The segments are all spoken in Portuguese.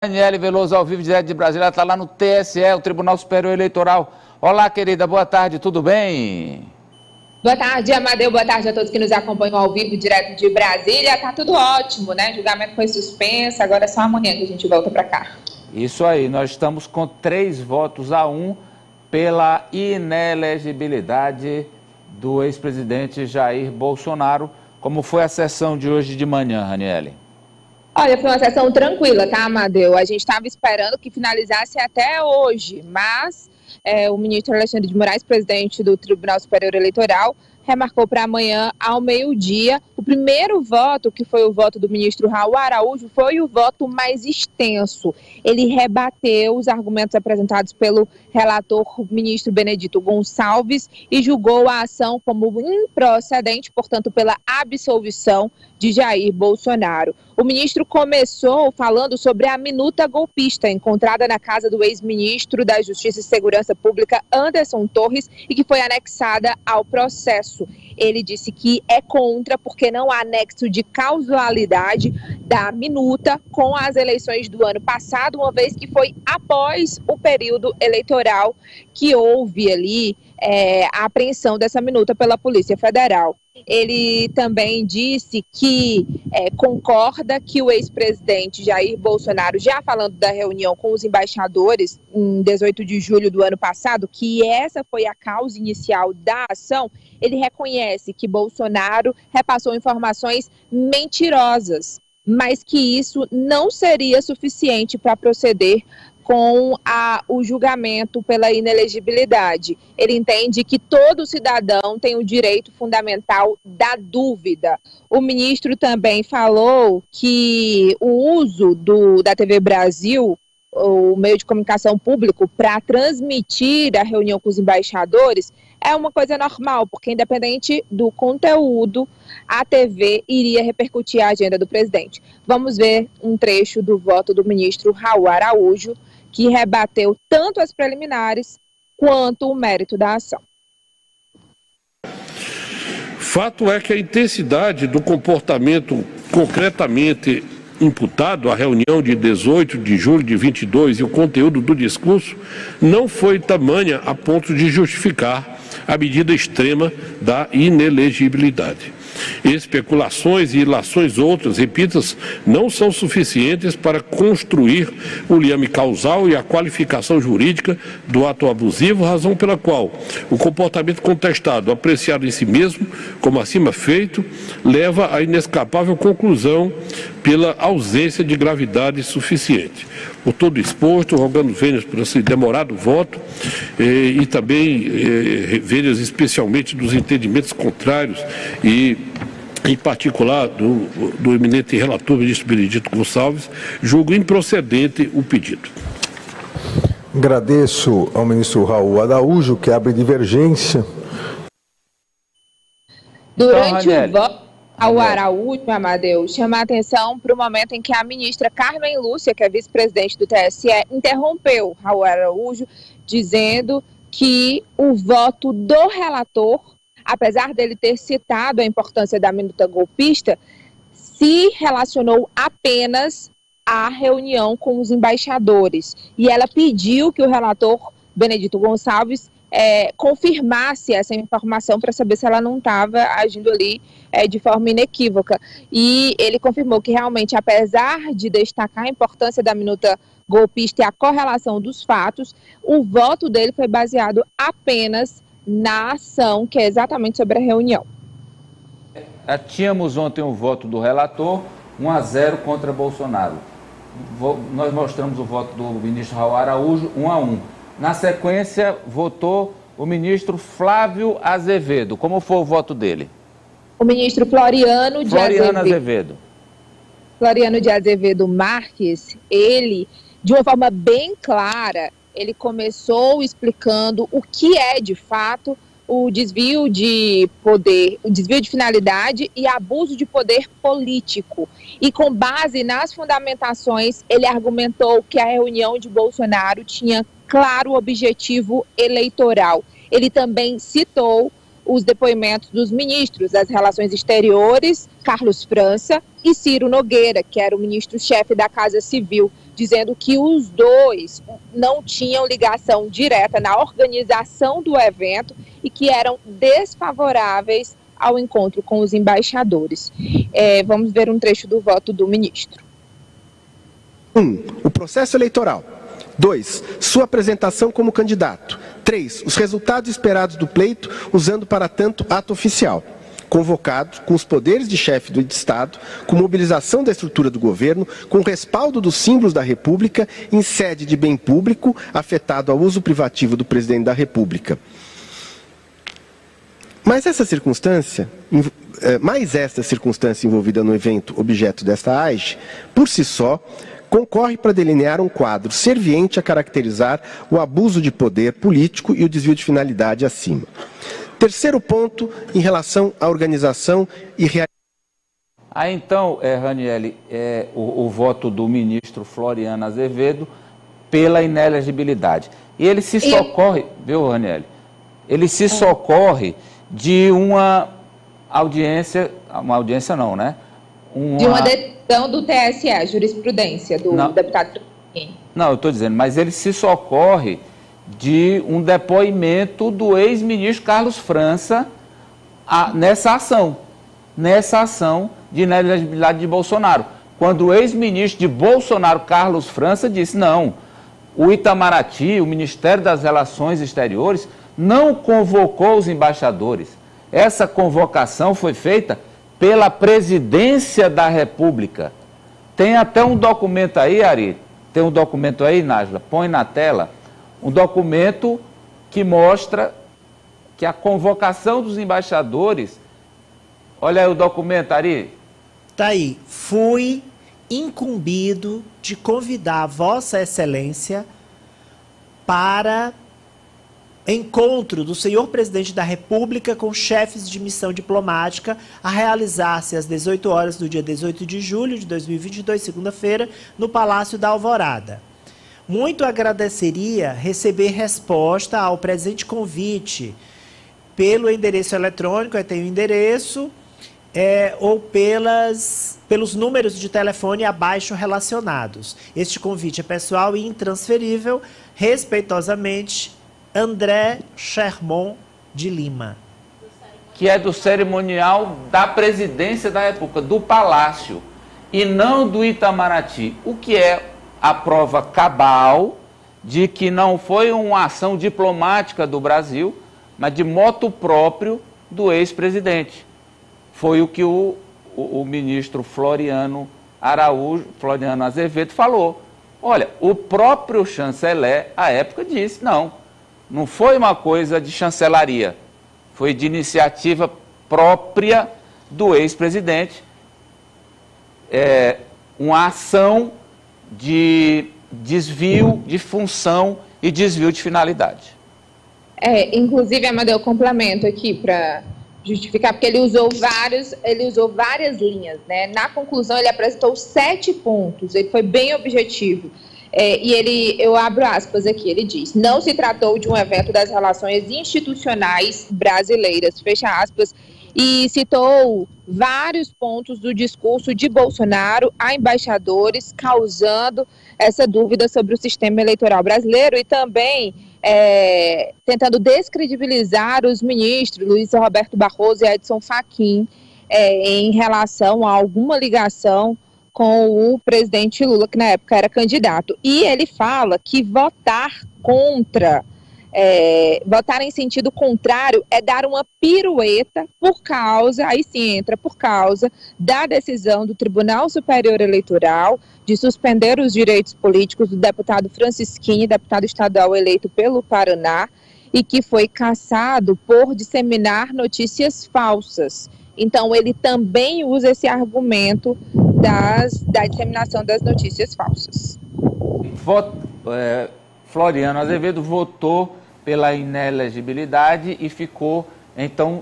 Aniele Veloso, ao vivo, direto de Brasília, está lá no TSE, o Tribunal Superior Eleitoral. Olá, querida, boa tarde, tudo bem? Boa tarde, Amadeu, boa tarde a todos que nos acompanham ao vivo, direto de Brasília. Tá tudo ótimo, né? O julgamento foi suspenso, agora é só amanhã que a gente volta para cá. Isso aí, nós estamos com 3 votos a 1 pela inelegibilidade do ex-presidente Jair Bolsonaro. Como foi a sessão de hoje de manhã, Aniele? Olha, foi uma sessão tranquila, tá, Amadeu? A gente estava esperando que finalizasse até hoje, mas o ministro Alexandre de Moraes, presidente do Tribunal Superior Eleitoral, remarcou para amanhã ao meio-dia. O primeiro voto, que foi o voto do ministro Raul Araújo, foi o voto mais extenso. Ele rebateu os argumentos apresentados pelo relator ministro Benedito Gonçalves e julgou a ação como improcedente, portanto, pela absolvição de Jair Bolsonaro. O ministro começou falando sobre a minuta golpista encontrada na casa do ex-ministro da Justiça e Segurança Pública, Anderson Torres, e que foi anexada ao processo. Ele disse que é contra porque não há nexo de causalidade da minuta com as eleições do ano passado, uma vez que foi após o período eleitoral que houve ali a apreensão dessa minuta pela Polícia Federal. Ele também disse que concorda que o ex-presidente Jair Bolsonaro, já falando da reunião com os embaixadores em 18 de julho do ano passado, que essa foi a causa inicial da ação, ele reconhece que Bolsonaro repassou informações mentirosas, mas que isso não seria suficiente para proceder com o julgamento pela inelegibilidade. Ele entende que todo cidadão tem o direito fundamental da dúvida. O ministro também falou que o uso da TV Brasil, o meio de comunicação público, para transmitir a reunião com os embaixadores é uma coisa normal, porque independente do conteúdo, a TV iria repercutir a agenda do presidente. Vamos ver um trecho do voto do ministro Raul Araújo, que rebateu tanto as preliminares quanto o mérito da ação. Fato é que a intensidade do comportamento concretamente imputado à reunião de 18 de julho de 22 e o conteúdo do discurso não foi tamanha a ponto de justificar a medida extrema da inelegibilidade. Especulações e ilações outras, repitas, não são suficientes para construir o liame causal e a qualificação jurídica do ato abusivo, razão pela qual o comportamento contestado, apreciado em si mesmo, como acima feito, leva à inescapável conclusão pela ausência de gravidade suficiente. Por todo exposto, rogando vênias por esse demorado voto e também vênias especialmente dos entendimentos contrários e, em particular, do eminente relator, ministro Benedito Gonçalves, julgo improcedente o pedido. Agradeço ao ministro Raul Araújo, que abre divergência. Durante o voto, ao Araújo, Amadeu, chama a atenção para o momento em que a ministra Carmen Lúcia, que é vice-presidente do TSE, interrompeu Raul Araújo, dizendo que o voto do relator, apesar dele ter citado a importância da minuta golpista, se relacionou apenas à reunião com os embaixadores. E ela pediu que o relator Benedito Gonçalves confirmasse essa informação para saber se ela não estava agindo ali de forma inequívoca. E ele confirmou que realmente, apesar de destacar a importância da minuta golpista e a correlação dos fatos, o voto dele foi baseado apenas na ação, que é exatamente sobre a reunião. Tínhamos ontem o voto do relator, 1-0 contra Bolsonaro. Nós mostramos o voto do ministro Raul Araújo, 1-1. Na sequência, votou o ministro Flávio Azevedo. Como foi o voto dele? O ministro Floriano de Azevedo. Floriano de Azevedo Marques, ele, de uma forma bem clara, ele começou explicando o que é, de fato, o desvio de poder, o desvio de finalidade e abuso de poder político. E com base nas fundamentações, ele argumentou que a reunião de Bolsonaro tinha claro objetivo eleitoral. Ele também citou os depoimentos dos ministros das Relações Exteriores, Carlos França, e Ciro Nogueira, que era o ministro-chefe da Casa Civil, dizendo que os dois não tinham ligação direta na organização do evento e que eram desfavoráveis ao encontro com os embaixadores. Vamos ver um trecho do voto do ministro. 1. O processo eleitoral. 2. Sua apresentação como candidato. 3. Os resultados esperados do pleito, usando para tanto ato oficial, convocado com os poderes de chefe do Estado, com mobilização da estrutura do governo, com respaldo dos símbolos da República, em sede de bem público, afetado ao uso privativo do presidente da República. Mas esta circunstância envolvida no evento objeto desta AIGE, por si só, concorre para delinear um quadro serviente a caracterizar o abuso de poder político e o desvio de finalidade acima. Terceiro ponto, em relação à organização e realização. Então, Raniele, o voto do ministro Floriano Azevedo pela inelegibilidade. E ele se socorre, viu, Raniele? Ele se socorre de uma audiência não, né? De uma decisão do TSE, a jurisprudência do deputado. Não, eu estou dizendo, mas ele se socorre de um depoimento do ex-ministro Carlos França nessa ação de inelegibilidade de Bolsonaro. Quando o ex-ministro de Bolsonaro, Carlos França, disse, não, o Itamaraty, o Ministério das Relações Exteriores, não convocou os embaixadores. Essa convocação foi feita pela Presidência da República. Tem até um documento aí, Ari, tem um documento aí, Nájila, põe na tela, um documento que mostra que a convocação dos embaixadores, olha aí o documento, Ari. Tá aí, fui incumbido de convidar Vossa Excelência para encontro do senhor presidente da República com chefes de missão diplomática a realizar-se às 18 horas do dia 18 de julho de 2022, segunda-feira, no Palácio da Alvorada. Muito agradeceria receber resposta ao presente convite pelo endereço eletrônico, tem o endereço, ou pelos números de telefone abaixo relacionados. Este convite é pessoal e intransferível. Respeitosamente, André Sherman de Lima. Que é do cerimonial da Presidência da República, do Palácio, e não do Itamaraty. O que é a prova cabal de que não foi uma ação diplomática do Brasil, mas de motu próprio do ex-presidente. Foi o que o ministro Floriano Azevedo falou. Olha, o próprio chanceler, à época, disse, não foi uma coisa de chancelaria, foi de iniciativa própria do ex-presidente, uma ação de desvio de função e desvio de finalidade. Inclusive, Amadeu, complemento aqui para justificar, porque ele usou várias linhas, né? Na conclusão, ele apresentou 7 pontos, ele foi bem objetivo. Eu abro aspas aqui, ele diz, não se tratou de um evento das relações institucionais brasileiras, fecha aspas, e citou vários pontos do discurso de Bolsonaro a embaixadores, causando essa dúvida sobre o sistema eleitoral brasileiro e também tentando descredibilizar os ministros Luiz Roberto Barroso e Edson Fachin em relação a alguma ligação com o presidente Lula, que na época era candidato. E ele fala que votar em sentido contrário é dar uma pirueta por causa da decisão do Tribunal Superior Eleitoral de suspender os direitos políticos do deputado Francisquini, deputado estadual eleito pelo Paraná, e que foi cassado por disseminar notícias falsas. Então, ele também usa esse argumento da disseminação das notícias falsas. Floriano Azevedo votou pela inelegibilidade e ficou, então,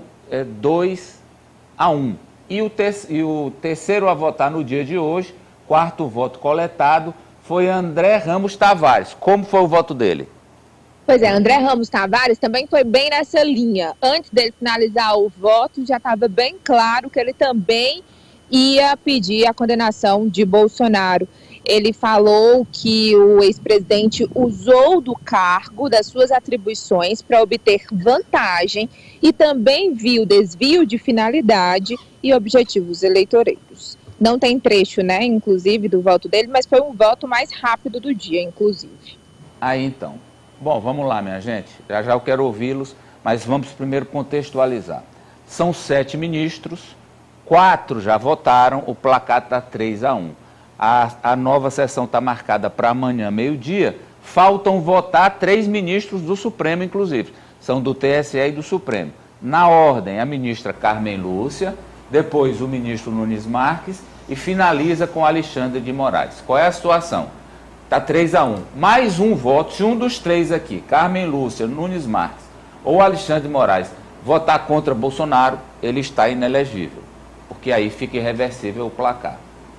2-1. E o terceiro a votar no dia de hoje, quarto voto coletado, foi André Ramos Tavares. Como foi o voto dele? Pois é, André Ramos Tavares também foi bem nessa linha. Antes dele finalizar o voto, já estava bem claro que ele também ia pedir a condenação de Bolsonaro. Ele falou que o ex-presidente usou do cargo, das suas atribuições, para obter vantagem e também viu desvio de finalidade e objetivos eleitoreiros. Não tem trecho, né, inclusive, do voto dele, mas foi um voto mais rápido do dia, inclusive. Aí então. Bom, vamos lá, minha gente. Já já eu quero ouvi-los, mas vamos primeiro contextualizar. São 7 ministros, 4 já votaram, o placar está 3-1. A nova sessão está marcada para amanhã, meio-dia. Faltam votar 3 ministros do Supremo, inclusive. São do TSE e do Supremo. Na ordem, a ministra Carmen Lúcia, depois o ministro Nunes Marques e finaliza com Alexandre de Moraes. Qual é a situação? Está 3-1. Mais um voto, se um dos 3 aqui, Carmen Lúcia, Nunes Marques ou Alexandre de Moraes, votar contra Bolsonaro, ele está inelegível. Porque aí fica irreversível o placar.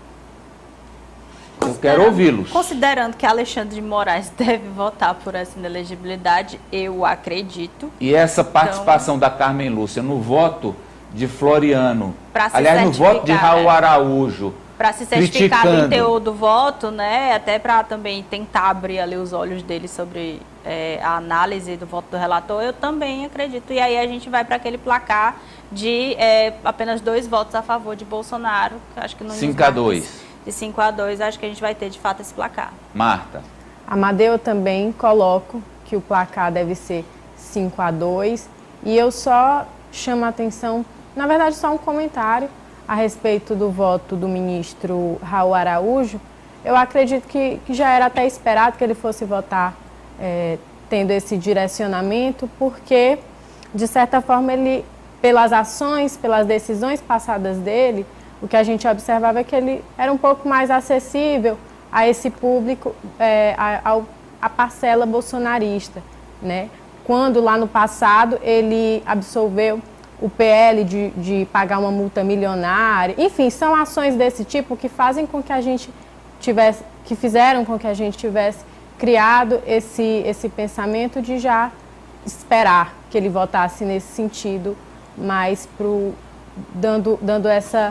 Eu quero ouvi-los. Considerando que Alexandre de Moraes deve votar por essa inelegibilidade, eu acredito. E essa participação da Carmen Lúcia no voto de Floriano, se aliás, no voto de Raul Araújo, para se certificar do teor do voto, né? Até para também tentar abrir ali os olhos dele sobre a análise do voto do relator, eu também acredito. E aí a gente vai para aquele placar de apenas 2 votos a favor de Bolsonaro. Acho que não 5-2. De 5-2, acho que a gente vai ter de fato esse placar. Marta. Amadeu, eu também coloco que o placar deve ser 5-2. E eu só chamo a atenção, na verdade só um comentário a respeito do voto do ministro Raul Araújo. Eu acredito que já era até esperado que ele fosse votar tendo esse direcionamento, porque, de certa forma, ele, pelas ações, pelas decisões passadas dele, o que a gente observava é que ele era um pouco mais acessível a esse público, a parcela bolsonarista, né? Quando lá no passado ele absolveu o PL de pagar uma multa milionária. Enfim, são ações desse tipo que fazem com que a gente tivesse, que fizeram com que a gente tivesse criado esse pensamento de já esperar que ele votasse nesse sentido, mais dando essa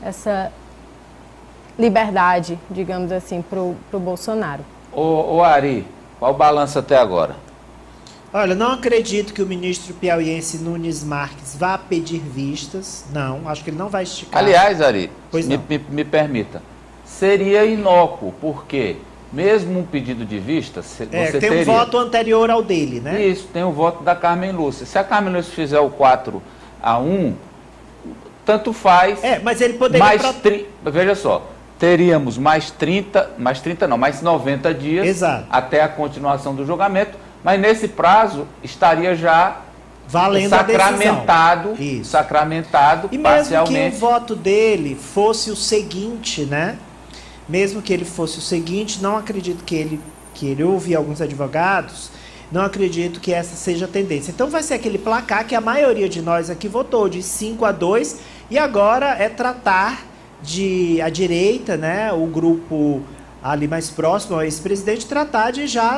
liberdade, digamos assim, para o Bolsonaro. Ô Ari, qual o balanço até agora? Olha, não acredito que o ministro piauiense Nunes Marques vá pedir vistas. Não, acho que ele não vai esticar. Aliás, Ari, pois me permita, seria inócuo, porque mesmo um pedido de vista, você tem teria... um voto anterior ao dele, né? Isso, tem o voto da Carmen Lúcia. Se a Carmen Lúcia fizer o 4-1, tanto faz. Mas ele poderia... Veja só, teríamos mais 90 dias. Exato. Até a continuação do julgamento, mas nesse prazo estaria já valendo sacramentado, a decisão. Sacramentado e parcialmente. mesmo que o voto dele fosse o seguinte, né? Mesmo que ele fosse o seguinte, não acredito que ele ouve alguns advogados, não acredito que essa seja a tendência. Então vai ser aquele placar que a maioria de nós aqui votou, de 5-2, e agora é tratar de a direita, né, o grupo ali mais próximo ao ex-presidente, tratar de já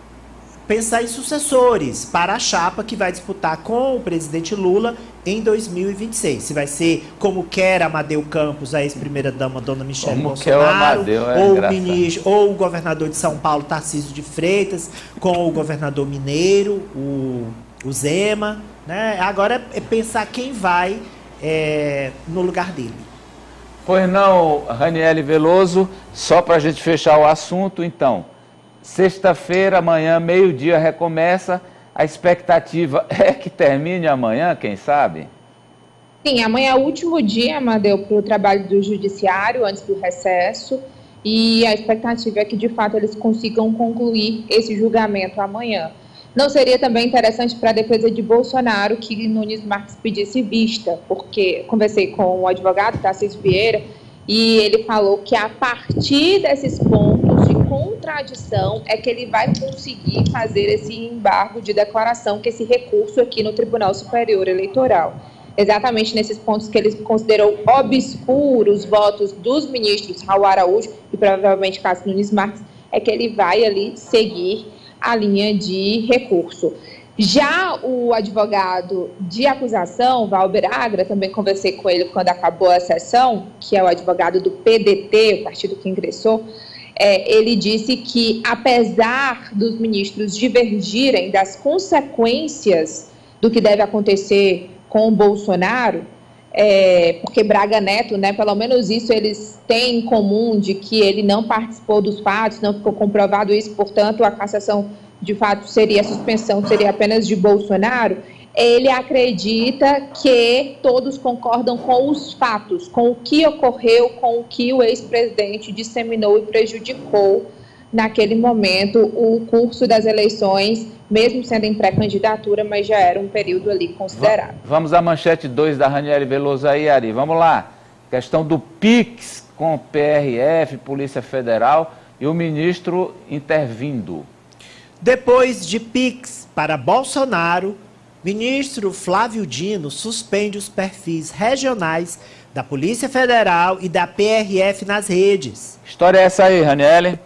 pensar em sucessores para a chapa que vai disputar com o presidente Lula em 2026. Se vai ser como quer Amadeu Campos, a ex-primeira-dama, dona Michele Bolsonaro, ou o governador de São Paulo, Tarcísio de Freitas, com o governador mineiro, o Zema, né? Agora é pensar quem vai no lugar dele. Pois não, Raniele Veloso, só para a gente fechar o assunto, então, sexta-feira, amanhã, meio-dia, recomeça. A expectativa é que termine amanhã, quem sabe? Sim, amanhã é o último dia, Amadeu, para o trabalho do judiciário, antes do recesso, e a expectativa é que, de fato, eles consigam concluir esse julgamento amanhã. Não seria também interessante para a defesa de Bolsonaro que Nunes Marques pedisse vista, porque conversei com o advogado Tarcísio Vieira e ele falou que a partir desses pontos de contradição é que ele vai conseguir fazer esse embargo de declaração, que esse recurso aqui no Tribunal Superior Eleitoral. Exatamente nesses pontos que ele considerou obscuros os votos dos ministros Raul Araújo e provavelmente Cássio Nunes Marques, é que ele vai ali seguir a linha de recurso. Já o advogado de acusação, Valber Agra, também conversei com ele quando acabou a sessão, que é o advogado do PDT, o partido que ingressou, ele disse que, apesar dos ministros divergirem das consequências do que deve acontecer com o Bolsonaro, porque Braga Neto, né, pelo menos isso eles têm em comum, de que ele não participou dos fatos, não ficou comprovado isso, portanto, a cassação de fato a suspensão seria apenas de Bolsonaro. Ele acredita que todos concordam com os fatos, com o que ocorreu, com o que o ex-presidente disseminou e prejudicou naquele momento o curso das eleições, mesmo sendo em pré-candidatura, mas já era um período ali considerável. Vamos à manchete 2 da Raniele Veloso aí, Ari. Vamos lá. Questão do PIX com PRF, Polícia Federal e o ministro intervindo. Depois de PIX para Bolsonaro, ministro Flávio Dino suspende os perfis regionais da Polícia Federal e da PRF nas redes. História é essa aí, Raniele?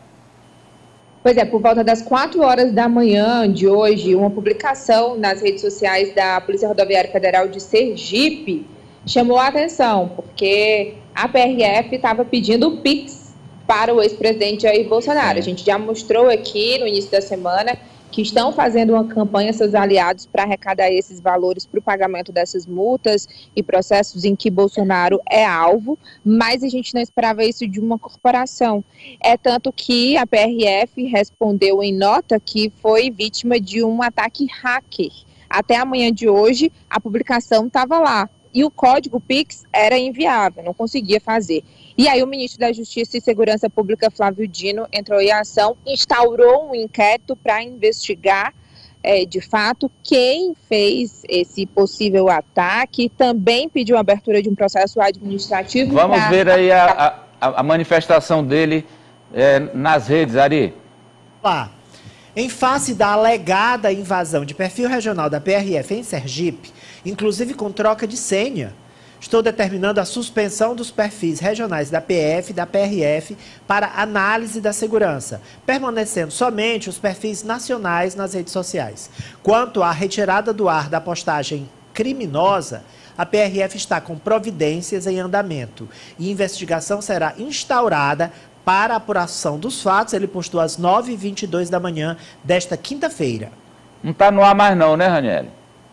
Pois é, por volta das 4 horas da manhã de hoje, uma publicação nas redes sociais da Polícia Rodoviária Federal de Sergipe chamou a atenção, porque a PRF estava pedindo o PIX para o ex-presidente Jair Bolsonaro. A gente já mostrou aqui no início da semana que estão fazendo uma campanha, seus aliados, para arrecadar esses valores para o pagamento dessas multas e processos em que Bolsonaro é alvo, mas a gente não esperava isso de uma corporação. É tanto que a PRF respondeu em nota que foi vítima de um ataque hacker. Até amanhã de hoje, a publicação estava lá. E o código PIX era inviável, não conseguia fazer. E aí o ministro da Justiça e Segurança Pública, Flávio Dino, entrou em ação, instaurou um inquérito para investigar, de fato, quem fez esse possível ataque, também pediu a abertura de um processo administrativo. Vamos ver aí a manifestação dele nas redes, Ari. Lá. Em face da alegada invasão de perfil regional da PRF em Sergipe, inclusive com troca de senha, estou determinando a suspensão dos perfis regionais da PF e da PRF para análise da segurança, permanecendo somente os perfis nacionais nas redes sociais. Quanto à retirada do ar da postagem criminosa, a PRF está com providências em andamento e investigação será instaurada para a apuração dos fatos. Ele postou às 9h22 da manhã desta quinta-feira. Não está no ar mais não, né, Raniele?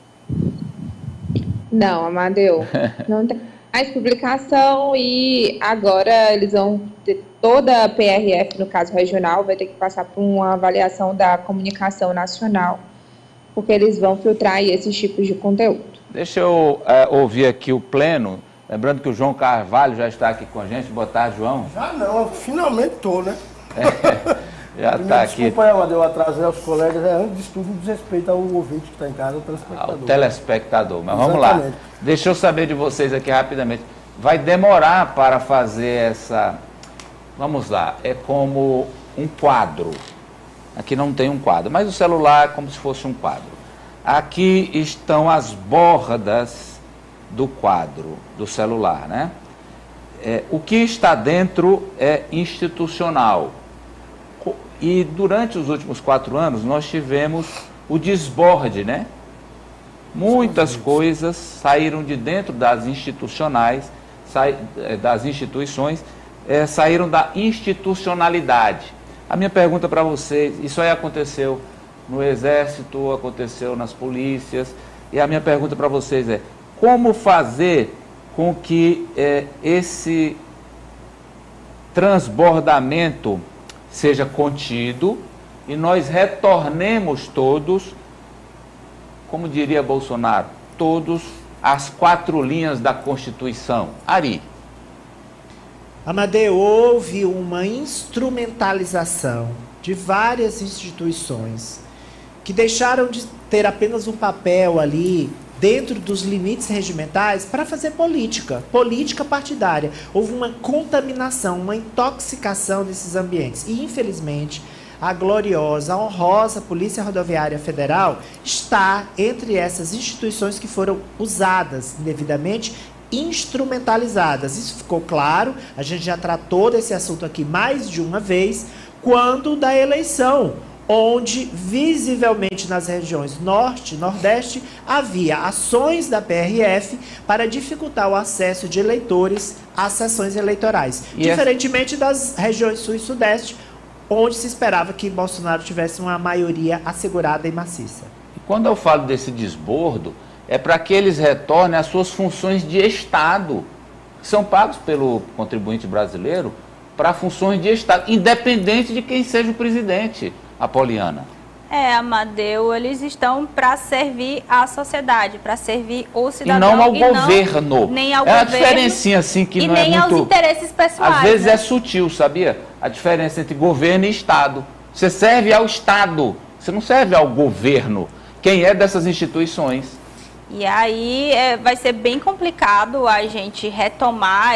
Não, Amadeu. Não tem mais publicação e agora eles vão ter toda a PRF, no caso regional, vai ter que passar por uma avaliação da comunicação nacional, porque eles vão filtrar aí esses tipos de conteúdo. Deixa eu ouvir aqui o pleno. Lembrando que o João Carvalho já está aqui com a gente. Boa tarde, João. Já não, finalmente estou, né? Já está aqui. Desculpa, Amadeu, atrasei aos colegas. Antes de tudo, desrespeito ao ouvinte que está em casa, ao telespectador. Ao telespectador. Mas vamos lá. Deixa eu saber de vocês aqui rapidamente. Vai demorar para fazer essa... Vamos lá. É como um quadro. Aqui não tem um quadro, mas o celular é como se fosse um quadro. Aqui estão as bordas do quadro do celular, né? O que está dentro é institucional. E durante os últimos 4 anos nós tivemos o desborde, né? Muitas coisas saíram de dentro das instituições, saíram da institucionalidade. A minha pergunta para vocês, isso aí aconteceu no Exército, aconteceu nas polícias, e a minha pergunta para vocês é: como fazer com que esse transbordamento seja contido e nós retornemos todos, como diria Bolsonaro, todos às 4 linhas da Constituição? Ari. Amadeu, houve uma instrumentalização de várias instituições que deixaram de ter apenas um papel ali dentro dos limites regimentais para fazer política partidária. Houve uma contaminação, uma intoxicação desses ambientes. E, infelizmente, a gloriosa, a honrosa Polícia Rodoviária Federal está entre essas instituições que foram usadas indevidamente, instrumentalizadas. Isso ficou claro, a gente já tratou desse assunto aqui mais de uma vez, quando da eleição, onde visivelmente nas regiões Norte e Nordeste havia ações da PRF para dificultar o acesso de eleitores às sessões eleitorais. Diferentemente das regiões Sul e Sudeste, onde se esperava que Bolsonaro tivesse uma maioria assegurada e maciça. Quando eu falo desse desbordo, é para que eles retornem às suas funções de Estado, que são pagos pelo contribuinte brasileiro para funções de Estado, independente de quem seja o presidente, Apoliana. Amadeu, eles estão para servir a sociedade, para servir o cidadão. E não ao governo. Nem ao governo. É uma diferencinha assim que não é muito... E nem aos interesses pessoais. Às vezes é sutil, sabia? A diferença entre governo e Estado. Você serve ao Estado, você não serve ao governo. Quem é dessas instituições? E aí vai ser bem complicado a gente retomar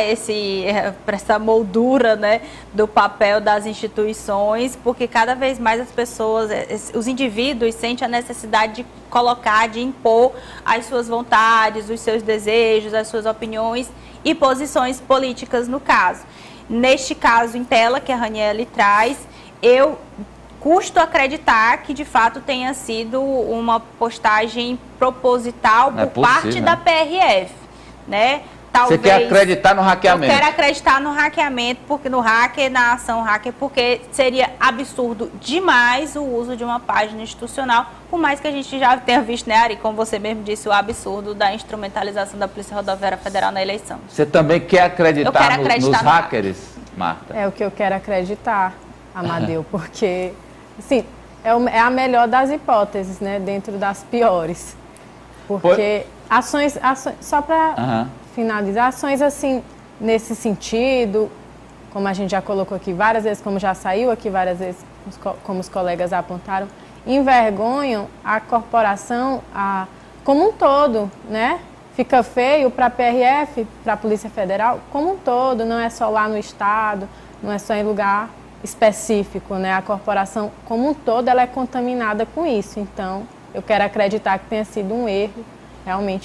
essa moldura, né, do papel das instituições, porque cada vez mais as pessoas, os indivíduos sentem a necessidade de colocar, de impor as suas vontades, os seus desejos, as suas opiniões e posições políticas no caso. Neste caso em tela que a Raniele traz, eu custo acreditar que de fato tenha sido uma postagem proposital por parte da PRF, né? Talvez, você quer acreditar no hackeamento? Eu quero acreditar no hackeamento, porque no hacker, na ação hacker, porque seria absurdo demais o uso de uma página institucional, por mais que a gente já tenha visto, né, Ari, como você mesmo disse, o absurdo da instrumentalização da Polícia Rodoviária Federal na eleição. Você também quer acreditar nos hackers, Marta? É o que eu quero acreditar, Amadeu, porque... Sim, é a melhor das hipóteses, né? Dentro das piores. Porque ações só para finalizar, ações assim, nesse sentido, como a gente já colocou aqui várias vezes, como já saiu aqui várias vezes, como os colegas apontaram, envergonham a corporação como um todo, né? Fica feio para a PRF, para a Polícia Federal, como um todo, não é só lá no Estado, não é só em lugar específico, né? A corporação como um todo, ela é contaminada com isso. Então, eu quero acreditar que tenha sido um erro, realmente.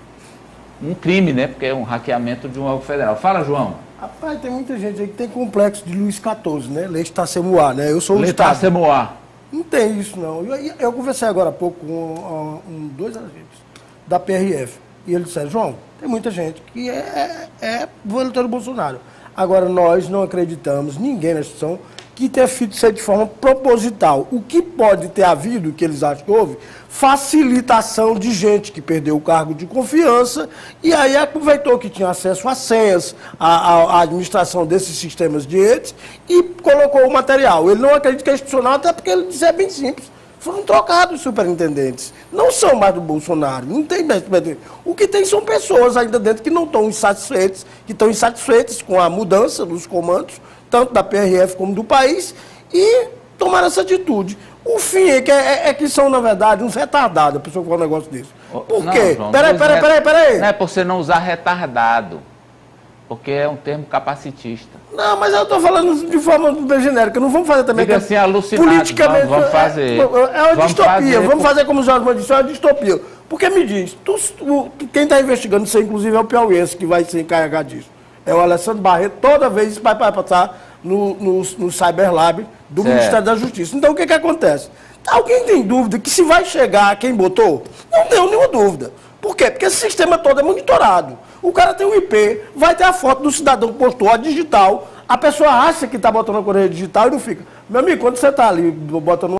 Um crime, né? Porque é um hackeamento de um órgão federal. Fala, João. Rapaz, tem muita gente aí que tem complexo de Luís XIV, né? Lei Tacemoá, né? Eu sou o Estado. Tacemoá. Não tem isso, não. Eu conversei agora há pouco com dois agentes da PRF. E eles disseram, João, tem muita gente que é voletor do Bolsonaro. Agora, nós não acreditamos, ninguém na instituição, que tenha feito isso de forma proposital. O que pode ter havido, que eles acham que houve, facilitação de gente que perdeu o cargo de confiança e aí aproveitou que tinha acesso a senhas, à administração desses sistemas de redes e colocou o material. Ele não acredita que é institucional, até porque ele disse, é bem simples. Foram trocados os superintendentes. Não são mais do Bolsonaro. Não tem mais. O que tem são pessoas ainda dentro que não estão insatisfeitas, que estão insatisfeitas com a mudança dos comandos, tanto da PRF como do país, e tomaram essa atitude. O fim é que são, na verdade, uns retardados, a pessoa que fala um negócio desse. Por quê? Peraí. Não é por você não usar retardado, porque é um termo capacitista. Não, mas eu estou falando de forma bem genérica. Não vamos fazer também... Fica assim, alucinado. Politicamente... Vamos fazer. É uma distopia. Vamos fazer como o Jorge disse, é uma distopia. Porque me diz, quem está investigando isso, inclusive, é o piauiense que vai se encarregar disso. É o Alessandro Barreto, toda vez isso vai passar no Cyberlab do Ministério da Justiça. Então, o que acontece? Alguém tem dúvida que se vai chegar a quem botou? Não tenho nenhuma dúvida. Por quê? Porque esse sistema todo é monitorado. O cara tem um IP, vai ter a foto do cidadão que postou a digital, a pessoa acha que está botando a correia digital e não fica. Meu amigo, quando você está ali botando